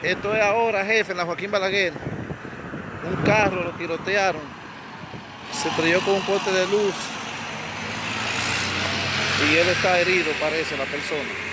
Esto es ahora, jefe, en la Joaquín Balaguer. Un carro lo tirotearon. Se estrelló con un poste de luz. Y él está herido, parece, la persona.